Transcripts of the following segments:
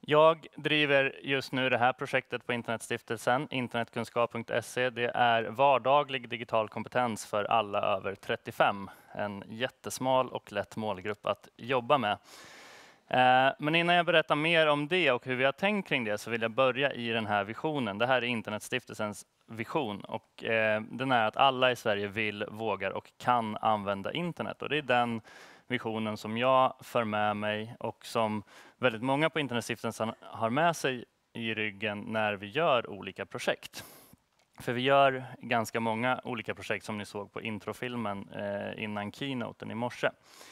Jag driver just nu det här projektet på Internetstiftelsen, internetkunskap.se. Det är vardaglig digital kompetens för alla över 35. En jättesmal och lätt målgrupp att jobba med. Men innan jag berättar mer om det och hur vi har tänkt kring det så vill jag börja i den här visionen. Det här är Internetstiftelsens vision och den är att alla i Sverige vill, vågar och kan använda internet. Och det är den visionen som jag för med mig och som väldigt många på Internetstiftelsen har med sig i ryggen när vi gör olika projekt. För vi gör ganska många olika projekt som ni såg på introfilmen innan keynoten i morse.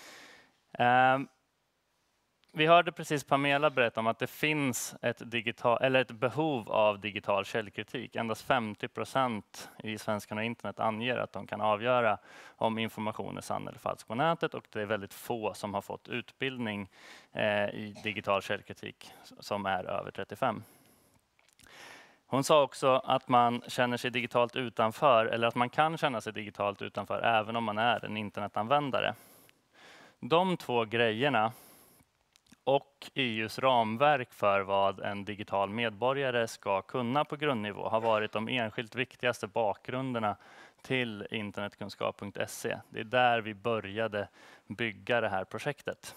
Vi hörde precis Pamela berätta om att det finns ett behov av digital källkritik. Endast 50% i Svenskarna och internet anger att de kan avgöra om information är sann eller falsk på nätet, och det är väldigt få som har fått utbildning i digital källkritik som är över 35. Hon sa också att man känner sig digitalt utanför, eller att man kan känna sig digitalt utanför även om man är en internetanvändare. De två grejerna och EUs ramverk för vad en digital medborgare ska kunna på grundnivå har varit de enskilt viktigaste bakgrunderna till internetkunskap.se. Det är där vi började bygga det här projektet.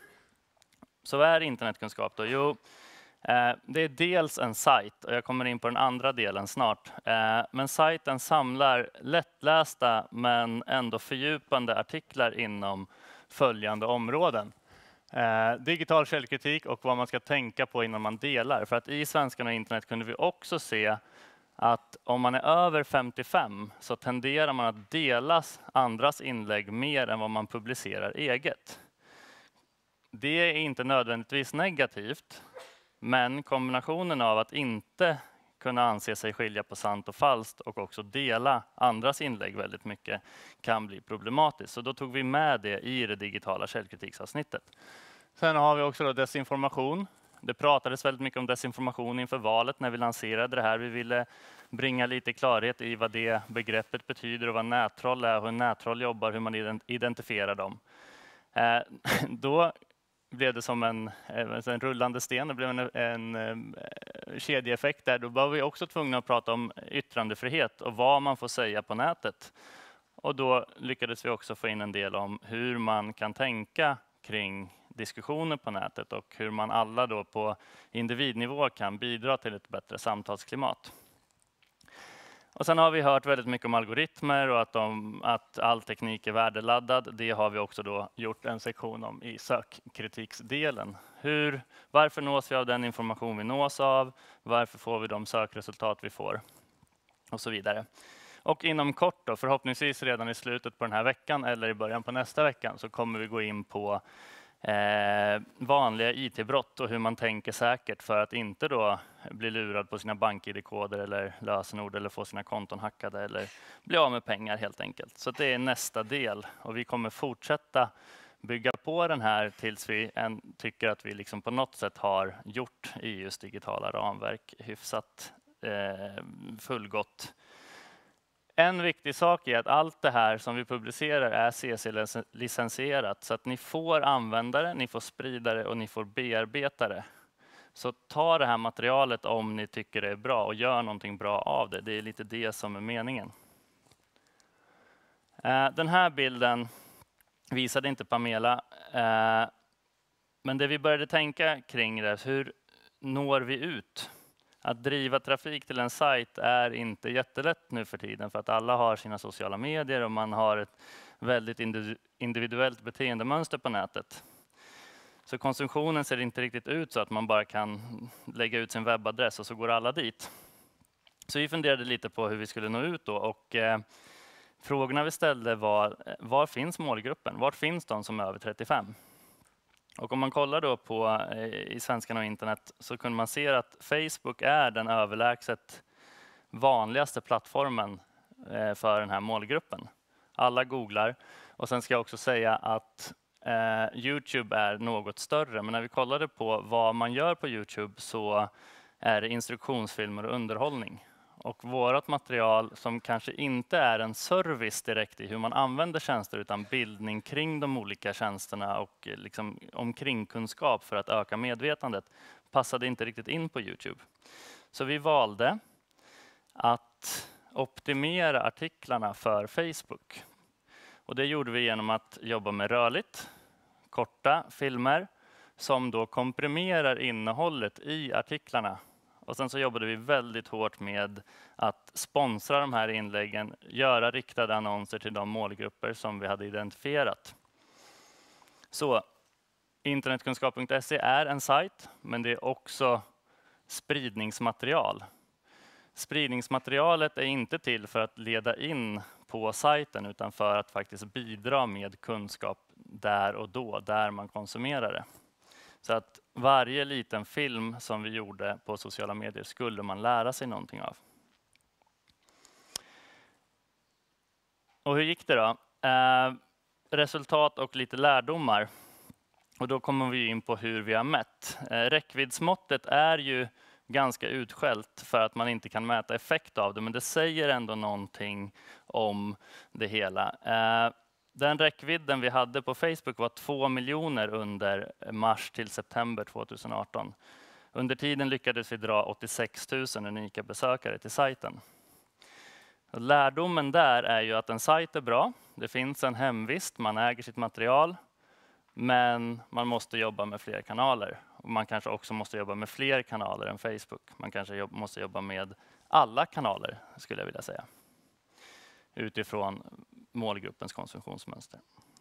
Så vad är internetkunskap då? Jo, det är dels en sajt, och jag kommer in på den andra delen snart. Men sajten samlar lättlästa men ändå fördjupande artiklar inom följande områden. Digital källkritik och vad man ska tänka på innan man delar. För att i Svenskarna och internet kunde vi också se att om man är över 55 så tenderar man att dela andras inlägg mer än vad man publicerar eget. Det är inte nödvändigtvis negativt, men kombinationen av att inte kunna anse sig skilja på sant och falskt och också dela andras inlägg väldigt mycket kan bli problematiskt. Så då tog vi med det i det digitala källkritiksavsnittet. Sen har vi också då desinformation. Det pratades väldigt mycket om desinformation inför valet när vi lanserade det här. Vi ville bringa lite klarhet i vad det begreppet betyder och vad nättroll är, hur nättroll jobbar, hur man identifierar dem. Då blev det som en rullande sten, det blev en kedjeeffekt där. Då var vi också tvungna att prata om yttrandefrihet och vad man får säga på nätet. Och då lyckades vi också få in en del om hur man kan tänka kring diskussioner på nätet och hur man alla då på individnivå kan bidra till ett bättre samtalsklimat. Och sen har vi hört väldigt mycket om algoritmer och att all teknik är värdeladdad. Det har vi också då gjort en sektion om i sökkritiksdelen. Varför nås vi av den information vi nås av? Varför får vi de sökresultat vi får? Och så vidare. Och inom kort då, förhoppningsvis redan i slutet på den här veckan eller i början på nästa vecka, så kommer vi gå in på vanliga IT-brott och hur man tänker säkert för att inte då bli lurad på sina bank-ID-koder eller lösenord eller få sina konton hackade eller bli av med pengar helt enkelt. Så det är nästa del, och vi kommer fortsätta bygga på den här tills vi tycker att vi liksom på något sätt har gjort EUs digitala ramverk hyfsat fullgott. En viktig sak är att allt det här som vi publicerar är CC-licensierat, så att ni får använda det, ni får sprida det och ni får bearbeta det. Så ta det här materialet om ni tycker det är bra och gör någonting bra av det. Det är lite det som är meningen. Den här bilden visade inte Pamela, men det vi började tänka kring det, hur når vi ut? Att driva trafik till en sajt är inte jättelätt nu för tiden, för att alla har sina sociala medier och man har ett väldigt individuellt beteendemönster på nätet. Så konsumtionen ser inte riktigt ut så att man bara kan lägga ut sin webbadress och så går alla dit. Så vi funderade lite på hur vi skulle nå ut då, och frågorna vi ställde var finns målgruppen? Var finns de som är över 35? Och om man kollar då på i Svenskarna och internet så kunde man se att Facebook är den överlägset vanligaste plattformen för den här målgruppen. Alla googlar, och sen ska jag också säga att YouTube är något större, men när vi kollade på vad man gör på YouTube så är det instruktionsfilmer och underhållning. Och vårt material som kanske inte är en service direkt i hur man använder tjänster utan bildning kring de olika tjänsterna och liksom omkringkunskap för att öka medvetandet passade inte riktigt in på Youtube. Så vi valde att optimera artiklarna för Facebook. Och det gjorde vi genom att jobba med rörligt, korta filmer som då komprimerar innehållet i artiklarna. Och sen så jobbade vi väldigt hårt med att sponsra de här inläggen, göra riktade annonser till de målgrupper som vi hade identifierat. Så internetkunskap.se är en sajt, men det är också spridningsmaterial. Spridningsmaterialet är inte till för att leda in på sajten utan för att faktiskt bidra med kunskap där och då, där man konsumerar det. Så att varje liten film som vi gjorde på sociala medier skulle man lära sig någonting av. Och hur gick det då? Resultat och lite lärdomar. Och då kommer vi in på hur vi har mätt. Räckviddsmåttet är ju ganska utskällt för att man inte kan mäta effekt av det, men det säger ändå någonting om det hela. Den räckvidden vi hade på Facebook var 2 miljoner under mars till september 2018. Under tiden lyckades vi dra 86 000 unika besökare till sajten. Lärdomen där är ju att en sajt är bra. Det finns en hemvist, man äger sitt material. Men man måste jobba med fler kanaler. Och man kanske också måste jobba med fler kanaler än Facebook. Man kanske måste jobba med alla kanaler, skulle jag vilja säga. Utifrån målgruppens konsumtionsmönster.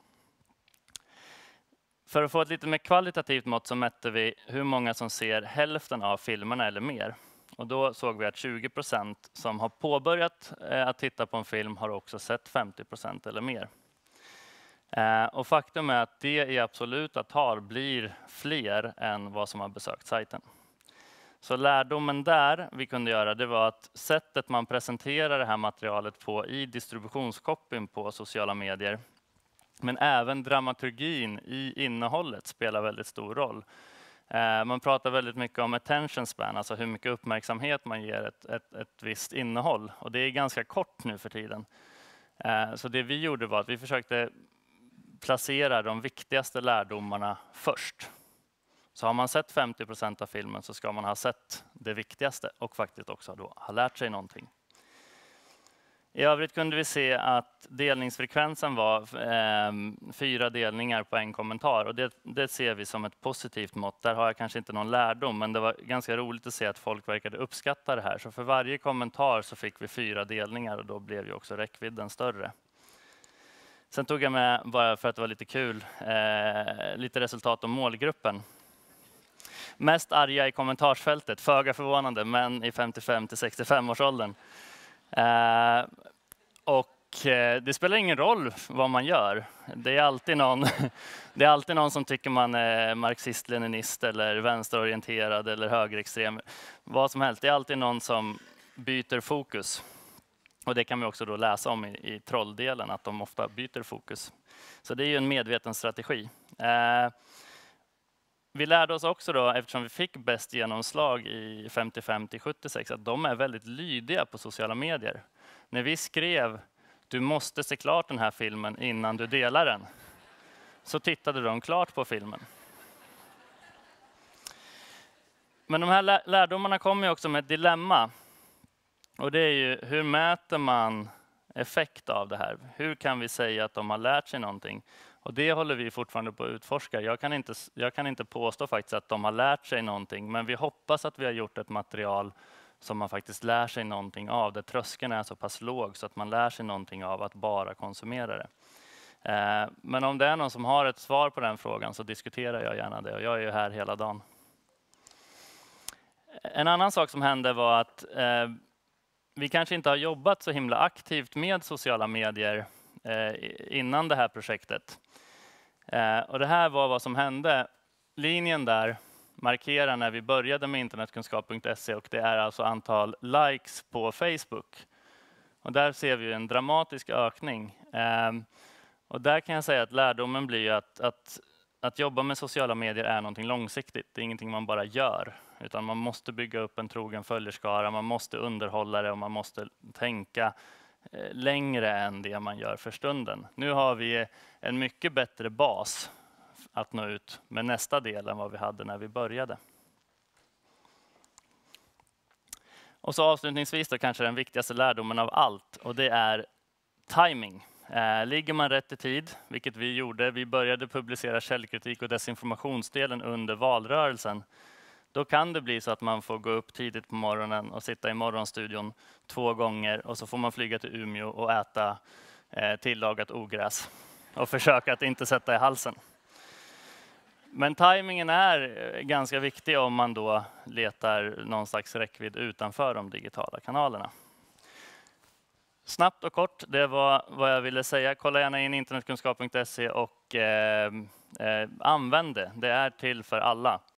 För att få ett lite mer kvalitativt mått så mätte vi hur många som ser hälften av filmerna eller mer. Och då såg vi att 20% som har påbörjat att titta på en film har också sett 50% eller mer. Och faktum är att det i absoluta tal blir fler än vad som har besökt sajten. Så lärdomen där vi kunde göra, det var att sättet man presenterar det här materialet på i distributionskopyn på sociala medier, men även dramaturgin i innehållet spelar väldigt stor roll. Man pratar väldigt mycket om attention span, alltså hur mycket uppmärksamhet man ger ett visst innehåll. Och det är ganska kort nu för tiden. Så det vi gjorde var att vi försökte placera de viktigaste lärdomarna först. Så har man sett 50% av filmen så ska man ha sett det viktigaste och faktiskt också då ha lärt sig någonting. I övrigt kunde vi se att delningsfrekvensen var 4 delningar på en kommentar och det ser vi som ett positivt mått. Där har jag kanske inte någon lärdom, men det var ganska roligt att se att folk verkade uppskatta det här. Så för varje kommentar så fick vi 4 delningar och då blev ju också räckvidden större. Sen tog jag med, bara för att det var lite kul, lite resultat om målgruppen. Mest arga i kommentarsfältet, föga förvånande, män i 55-65-årsåldern. Det spelar ingen roll vad man gör. Det är alltid någon som tycker man är marxist-leninist eller vänsterorienterad eller högerextrem. Vad som helst, det är alltid någon som byter fokus. Och det kan vi också då läsa om i trolldelen, att de ofta byter fokus. Så det är ju en medveten strategi. Vi lärde oss också då, eftersom vi fick bäst genomslag i 55-76, att de är väldigt lydiga på sociala medier. När vi skrev, du måste se klart den här filmen innan du delar den, så tittade de klart på filmen. Men de här lärdomarna kommer ju också med ett dilemma. Och det är ju, hur mäter man effekt av det här? Hur kan vi säga att de har lärt sig någonting? Och det håller vi fortfarande på att utforska. Jag kan inte påstå faktiskt att de har lärt sig någonting, men vi hoppas att vi har gjort ett material som man faktiskt lär sig någonting av. Där tröskeln är så pass låg så att man lär sig någonting av att bara konsumera det. Men om det är någon som har ett svar på den frågan så diskuterar jag gärna det. Och jag är ju här hela dagen. En annan sak som hände var att vi kanske inte har jobbat så himla aktivt med sociala medier innan det här projektet. Och det här var vad som hände. Linjen där markerar när vi började med internetkunskap.se och det är alltså antal likes på Facebook. Och där ser vi en dramatisk ökning. Och där kan jag säga att lärdomen blir att jobba med sociala medier är någonting långsiktigt. Det är ingenting man bara gör. utan man måste bygga upp en trogen följerskara, man måste underhålla det och man måste tänka längre än det man gör för stunden. Nu har vi en mycket bättre bas att nå ut med nästa del än vad vi hade när vi började. Och så avslutningsvis då kanske den viktigaste lärdomen av allt, och det är timing. Ligger man rätt i tid, vilket vi gjorde, vi började publicera källkritik och desinformationsdelen under valrörelsen, då kan det bli så att man får gå upp tidigt på morgonen och sitta i morgonstudion 2 gånger och så får man flyga till Umeå och äta tillagat ogräs och försöka att inte sätta i halsen. Men tajmingen är ganska viktig om man då letar någon slags räckvidd utanför de digitala kanalerna. Snabbt och kort, det var vad jag ville säga. Kolla gärna in internetkunskap.se och använd det. Det är till för alla.